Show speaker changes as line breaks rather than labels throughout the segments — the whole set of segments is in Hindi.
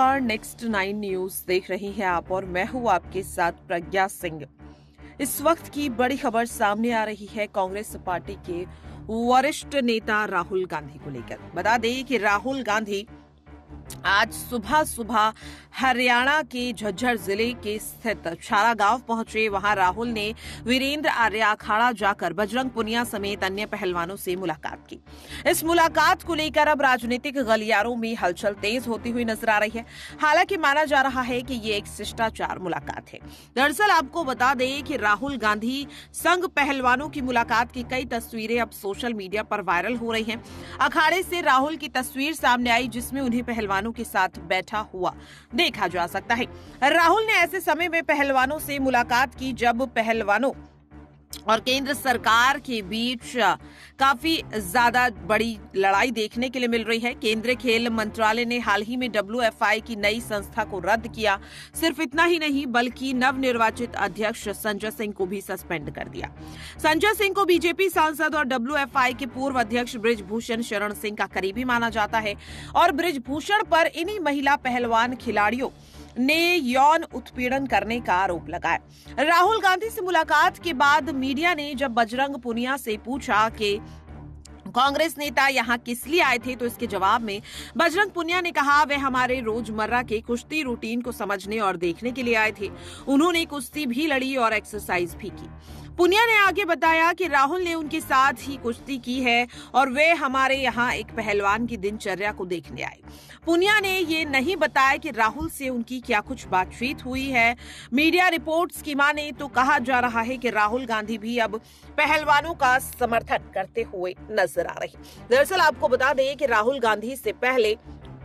नमस्कार, नेक्स्ट 9 न्यूज देख रही हैं आप और मैं हूं आपके साथ प्रज्ञा सिंह। इस वक्त की बड़ी खबर सामने आ रही है कांग्रेस पार्टी के वरिष्ठ नेता राहुल गांधी को लेकर। बता दें कि राहुल गांधी आज सुबह सुबह हरियाणा के झज्जर जिले के स्थित छारा गांव पहुंचे। वहां राहुल ने वीरेंद्र आर्य अखाड़ा जाकर बजरंग पुनिया समेत अन्य पहलवानों से मुलाकात की। इस मुलाकात को लेकर अब राजनीतिक गलियारों में हलचल तेज होती हुई नजर आ रही है। हालांकि माना जा रहा है कि ये एक शिष्टाचार मुलाकात है। दरअसल आपको बता दें कि राहुल गांधी संघ पहलवानों की मुलाकात की कई तस्वीरें अब सोशल मीडिया पर वायरल हो रही हैं। अखाड़े से राहुल की तस्वीर सामने आई जिसमें उन्हें पहलवानों के साथ बैठा हुआ देखा जा सकता है। राहुल ने ऐसे समय में पहलवानों से मुलाकात की जब पहलवानों और केंद्र सरकार के बीच काफी ज्यादा बड़ी लड़ाई देखने के लिए मिल रही है। केंद्रीय खेल मंत्रालय ने हाल ही में WFI की नई संस्था को रद्द किया। सिर्फ इतना ही नहीं बल्कि नवनिर्वाचित अध्यक्ष संजय सिंह को भी सस्पेंड कर दिया। संजय सिंह को बीजेपी सांसद और WFI के पूर्व अध्यक्ष बृजभूषण शरण सिंह का करीबी माना जाता है और बृजभूषण पर इन्हीं महिला पहलवान खिलाड़ियों ने यौन उत्पीड़न करने का आरोप लगाया। राहुल गांधी से मुलाकात के बाद मीडिया ने जब बजरंग पुनिया से पूछा कि कांग्रेस नेता यहाँ किस लिए आए थे, तो इसके जवाब में बजरंग पुनिया ने कहा वे हमारे रोजमर्रा के कुश्ती रूटीन को समझने और देखने के लिए आए थे। उन्होंने कुश्ती भी लड़ी और एक्सरसाइज भी की। पुनिया ने आगे बताया कि राहुल ने उनके साथ ही कुश्ती की है और वे हमारे यहाँ एक पहलवान की दिनचर्या को देखने आए। पुनिया ने ये नहीं बताया कि राहुल से उनकी क्या कुछ बातचीत हुई है। मीडिया रिपोर्ट्स की माने तो कहा जा रहा है कि राहुल गांधी भी अब पहलवानों का समर्थन करते हुए नजर आ रहे। दरअसल आपको बता दें कि राहुल गांधी से पहले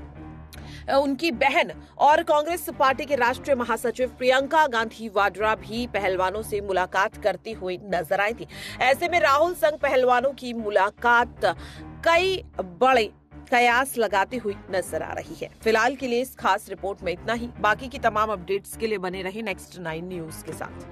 उनकी बहन और कांग्रेस पार्टी के राष्ट्रीय महासचिव प्रियंका गांधी वाड्रा भी पहलवानों से मुलाकात करती हुई नजर आई थी। ऐसे में राहुल संघ पहलवानों की मुलाकात कई बड़े कयास लगाती हुई नजर आ रही है। फिलहाल के लिए इस खास रिपोर्ट में इतना ही। बाकी की तमाम अपडेट्स के लिए बने रहे नेक्स्ट 9 न्यूज के साथ।